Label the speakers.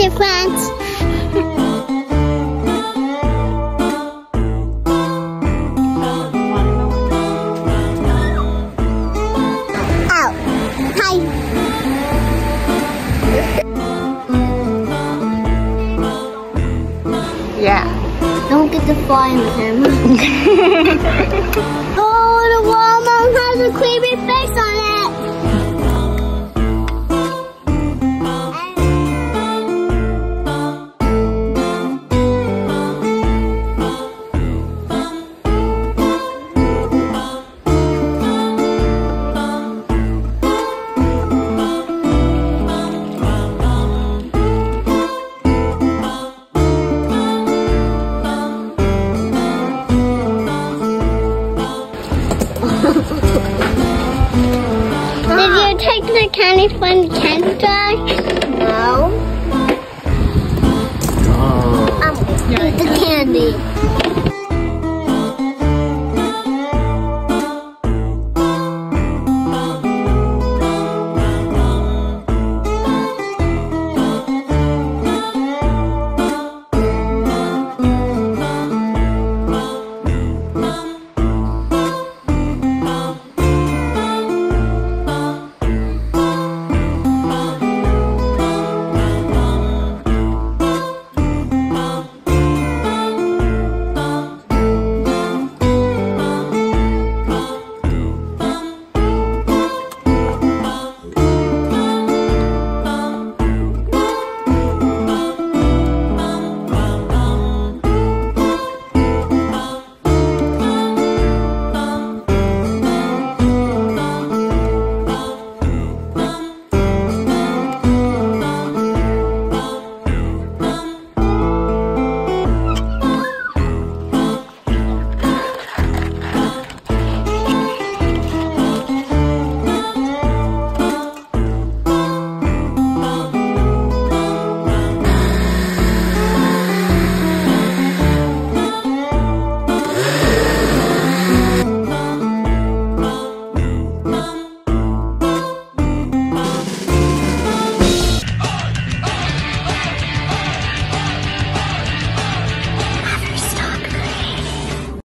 Speaker 1: friends. Oh, hi.
Speaker 2: Yeah.
Speaker 1: Don't get the fly in the camera. Oh, the watermelon has a creepy face on it. Did you take the candy from the candy jar? No. I'm gonna eat the candy.